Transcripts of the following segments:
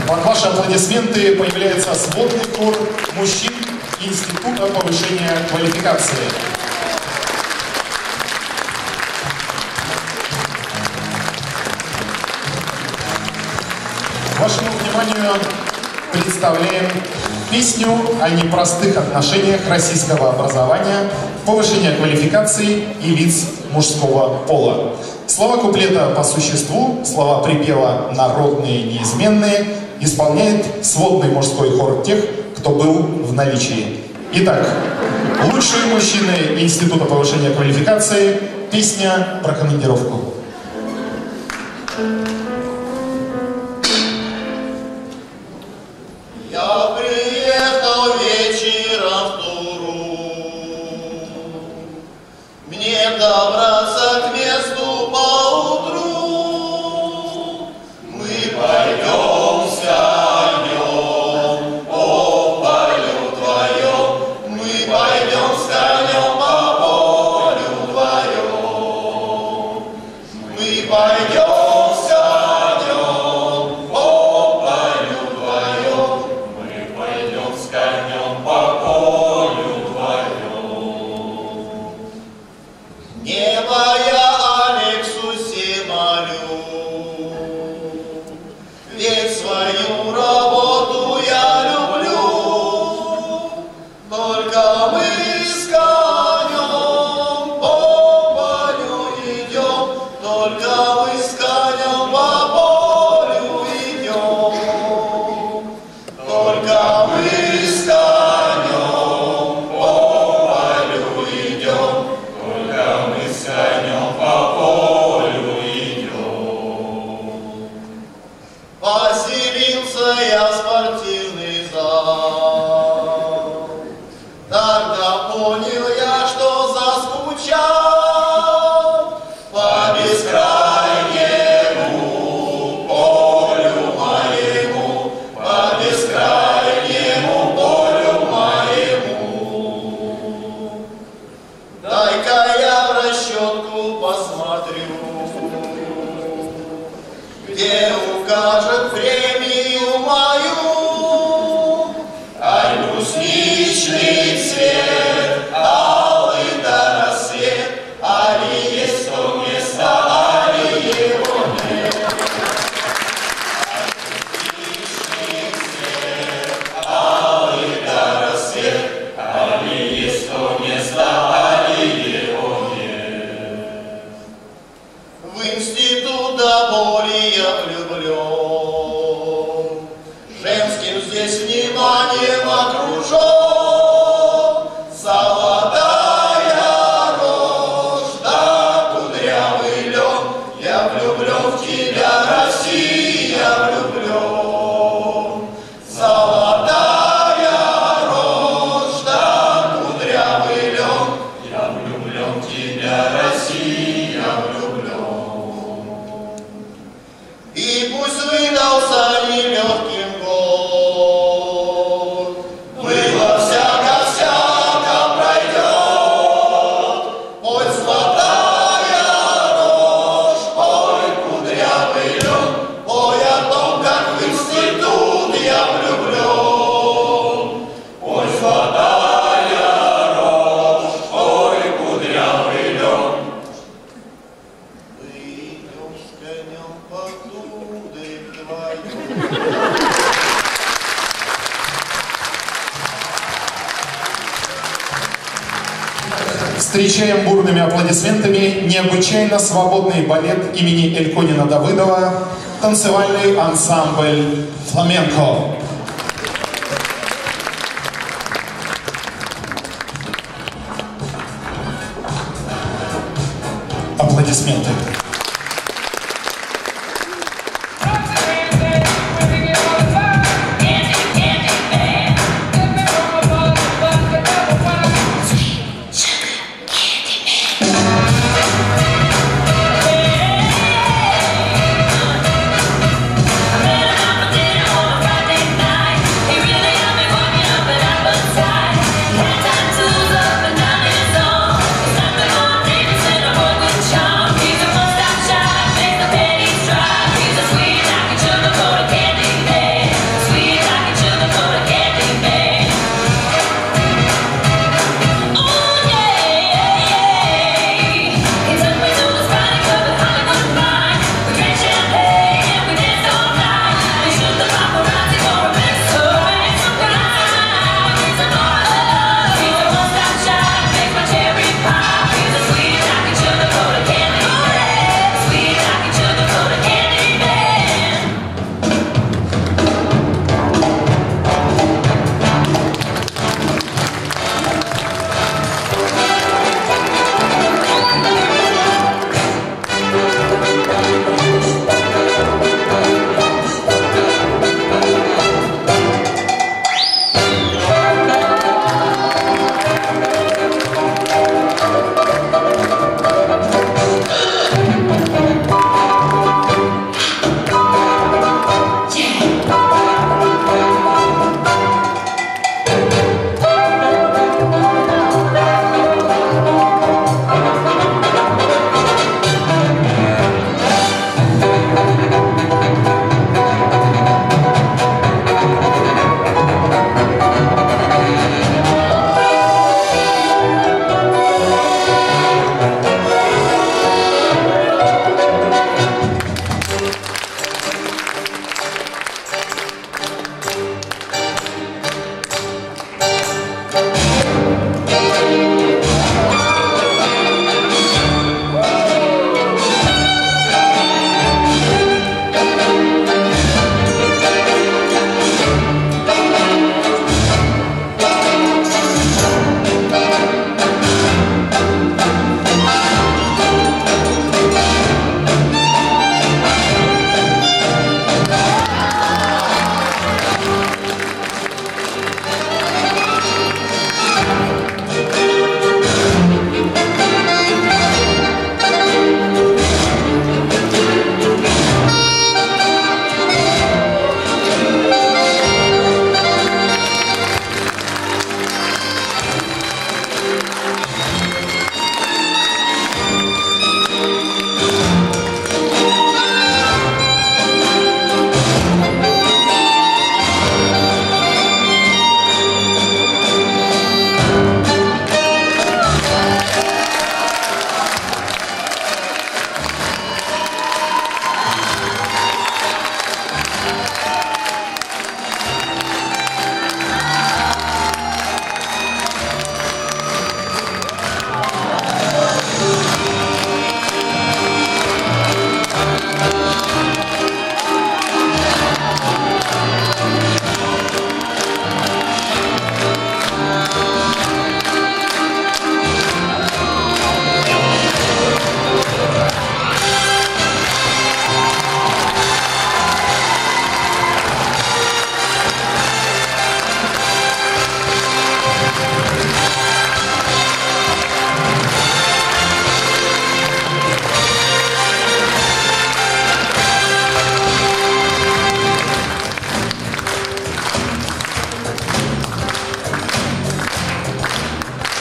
Под ваши аплодисменты появляется сводный хор мужчин Института повышения квалификации. Вашему вниманию представляем песню о непростых отношениях российского образования, повышения квалификации и лиц мужского пола. Слова куплета по существу, слова припева народные, неизменные, исполняет сводный мужской хор тех, кто был в наличии. Итак, лучшие мужчины Института повышения квалификации, песня про командировку. Я приехал вечером в Туру, мне добраться к месту поутру. Мы пойдем с конем по полю вдвоем, мы пойдем с конем по полю вдвоем, мы пойдем. Поселился я в спортивный зал, тогда понял я, что заскучал по бескрайнему полю моему, по бескрайнему полю моему. Дай-ка я в расчетку посмотрю, где укажет премию мою, ай, брусничный цвет, алый до рассвет, али есть то место, али его нет. Ай, брусничный цвет, алый до рассвет, али есть то место, али его нет. В институт до боли я влюблен, женским здесь вниманием окружен. Золотая рожь да кудрявый лен, я влюблен в тебя, Россия, влюблен. Золотая рожь да кудрявый лен, я влюблен в тебя, Россия, влюблен. И пусть выдался нелегким год, было всяко-всяко пройдет. Пой, золотая рожь, пой, кудрявый лен, пой о том, как в институт я влюблен. Пой, золотая рожь, пой, кудрявый лен. Выйдем с конем покуда вдвоем. Встречаем бурными аплодисментами необычайно свободный балет имени Эльконина Давыдова, танцевальный ансамбль «Фламенко». Аплодисменты. He's a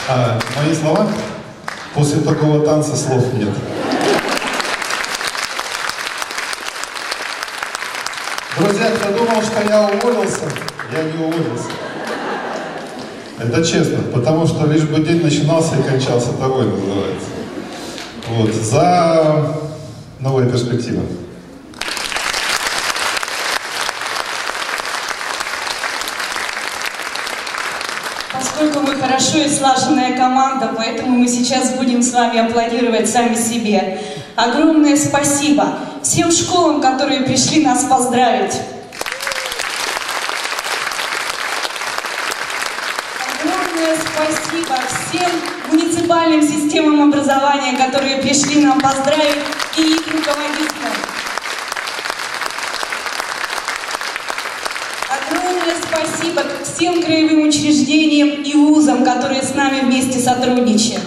А мои слова? После такого танца слов нет. Друзья, кто думал, что я уволился, я не уволился. Это честно, потому что лишь бы день начинался и кончался, того и называется. Вот, за новые перспективы. Поскольку мы хорошо и слаженная команда, поэтому мы сейчас будем с вами аплодировать сами себе. Огромное спасибо всем школам, которые пришли нас поздравить. Огромное спасибо всем муниципальным системам образования, которые пришли нам поздравить, и их руководителям. Огромное спасибо всем краевым учреждениям и вузам, которые с нами вместе сотрудничают.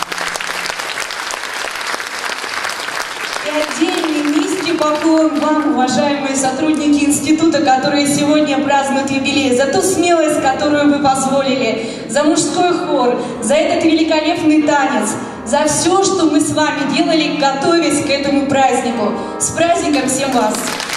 И отдельный низкий поклон вам, уважаемые сотрудники института, которые сегодня празднуют юбилей, за ту смелость, которую вы позволили, за мужской хор, за этот великолепный танец, за все, что мы с вами делали, готовясь к этому празднику. С праздником всем вас!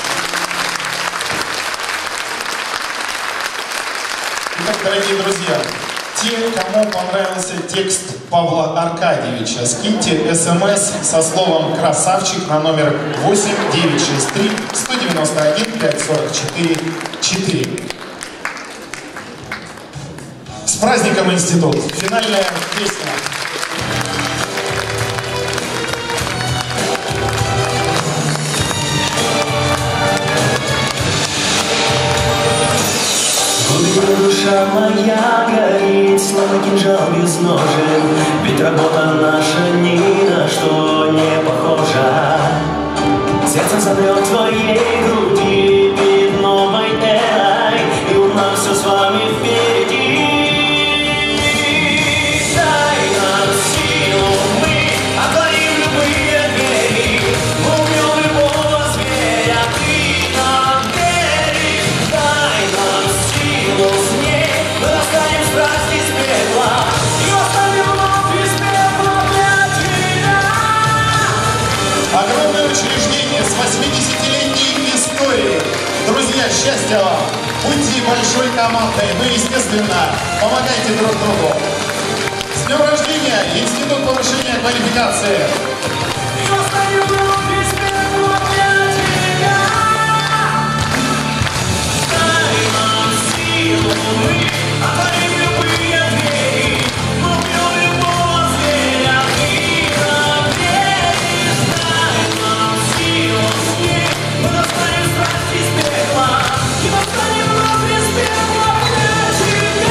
Итак, дорогие друзья, те, кому понравился текст Павла Аркадьевича, скиньте смс со словом «красавчик» на номер 8963 191 544 4. С праздником, институт! Финальная песня. Душа моя горит, словно кинжал без ножен, ведь работа наша ни на что не похожа. Сердце замрет в твоей груди перед новой эрой, и у нас все с вами впереди. Дай нам силу, мы отворим любые двери, мы убьем любого зверя, ты нам веришь. Дай нам силу, с ней мы достанем страсть из пепла и восстанем вновь из пепла для тебя. Огромное учреждение с 80-летней историей. Друзья, счастья вам! Будьте большой командой, ну и, естественно, помогайте друг другу. С днем рождения, Институт повышения квалификации! И восстанем вновь из пепла для тебя. Дай нам силу, мы отворим любые двери, мы убьем любого зверя, ты нам веришь. Дай нам силу, с ней мы достанем страсть из пепла и восстанем вновь из пепла для тебя.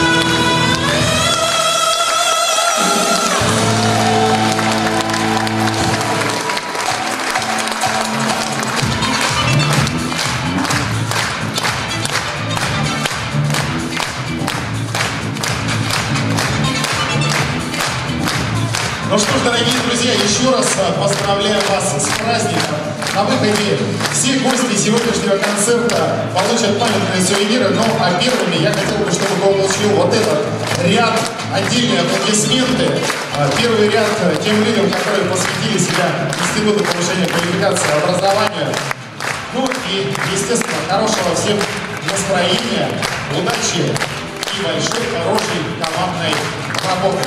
Ну что ж, дорогие друзья, еще раз поздравляю вас с праздником. На выходе все гости сегодняшнего концерта получат памятные сувениры, но первыми я хотел бы, чтобы получил вот этот ряд, отдельные аплодисменты. Первый ряд тем людям, которые посвятили себя Институту повышения квалификации и образованию. Ну и, естественно, хорошего всем настроения, удачи и большой, хорошей командной работы.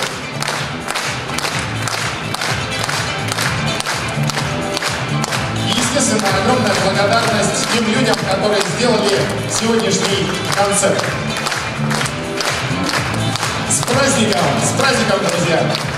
Естественно, огромная благодарность тем людям, которые сделали сегодняшний концерт. С праздником, друзья!